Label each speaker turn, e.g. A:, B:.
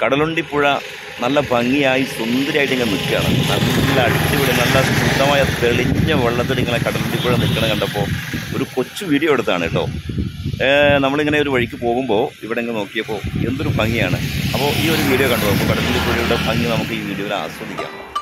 A: കടലുണ്ടിപ്പുഴ നല്ല ഭംഗിയായി സുന്ദരിയായിട്ട് ഇങ്ങനെ നിൽക്കുകയാണ്. നല്ല അടിപൊളി നല്ല ശുദ്ധമായ തെളിഞ്ഞ വെള്ളത്തിൽ ഇങ്ങനെ കടലുണ്ടിപ്പുഴ നിൽക്കണ കണ്ടപ്പോൾ ഒരു കൊച്ചു വീഡിയോ എടുത്താണ് കേട്ടോ. നമ്മളിങ്ങനെ ഒരു വഴിക്ക് പോകുമ്പോൾ ഇവിടെ ഇങ്ങനെ നോക്കിയപ്പോൾ എന്തൊരു ഭംഗിയാണ്. അപ്പോൾ ഈ ഒരു വീഡിയോ കണ്ടു. അപ്പോൾ കടലുണ്ടിപ്പുഴയുടെ ഭംഗി നമുക്ക് ഈ വീഡിയോയിൽ ആസ്വദിക്കാം.